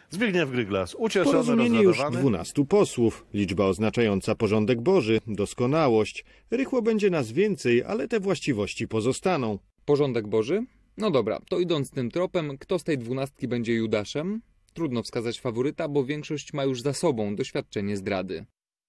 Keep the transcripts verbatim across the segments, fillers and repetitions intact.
Zbigniew Gryglas, ucieszony, Porozumienie już rozradowany. dwunastu posłów, liczba oznaczająca porządek Boży, doskonałość. Rychło będzie nas więcej, ale te właściwości pozostaną. Porządek Boży? No dobra, to idąc tym tropem, kto z tej dwunastki będzie Judaszem? Trudno wskazać faworyta, bo większość ma już za sobą doświadczenie zdrady.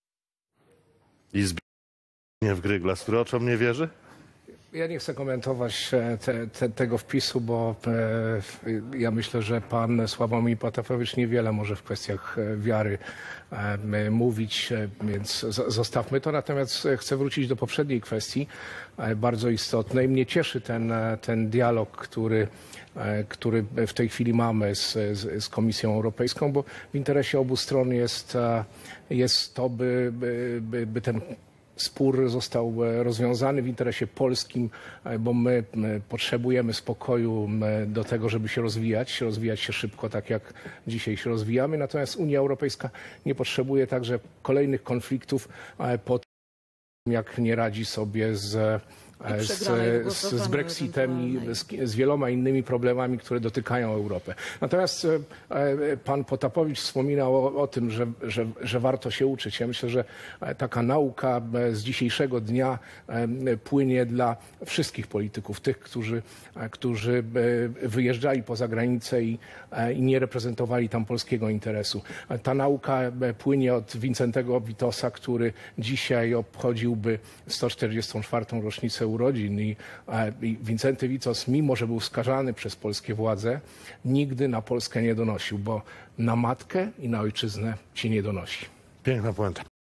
I Zbigniew Gryglas, który oczom nie wierzy? Ja nie chcę komentować te, te, tego wpisu, bo e, ja myślę, że pan Sławomir Potapowicz niewiele może w kwestiach wiary e, mówić, e, więc z, zostawmy to. Natomiast chcę wrócić do poprzedniej kwestii, e, bardzo istotnej. Mnie cieszy ten, ten dialog, który, e, który w tej chwili mamy z, z, z Komisją Europejską, bo w interesie obu stron jest, e, jest to, by, by, by ten spór został rozwiązany w interesie polskim, bo my potrzebujemy spokoju do tego, żeby się rozwijać, rozwijać się szybko, tak jak dzisiaj się rozwijamy. Natomiast Unia Europejska nie potrzebuje także kolejnych konfliktów po tym, jak nie radzi sobie z Z, z, z Brexitem i z, z wieloma innymi problemami, które dotykają Europę. Natomiast e, pan Potapowicz wspominał o, o tym, że, że, że warto się uczyć. Ja myślę, że taka nauka z dzisiejszego dnia e, płynie dla wszystkich polityków, tych, którzy, którzy wyjeżdżali poza granicę i, i nie reprezentowali tam polskiego interesu. Ta nauka płynie od Wincentego Witosa, który dzisiaj obchodziłby sto czterdziestą czwartą rocznicę urodzin i, i Wincenty Witos, mimo że był skazany przez polskie władze, nigdy na Polskę nie donosił, bo na matkę i na ojczyznę się nie donosi. Piękna puenta.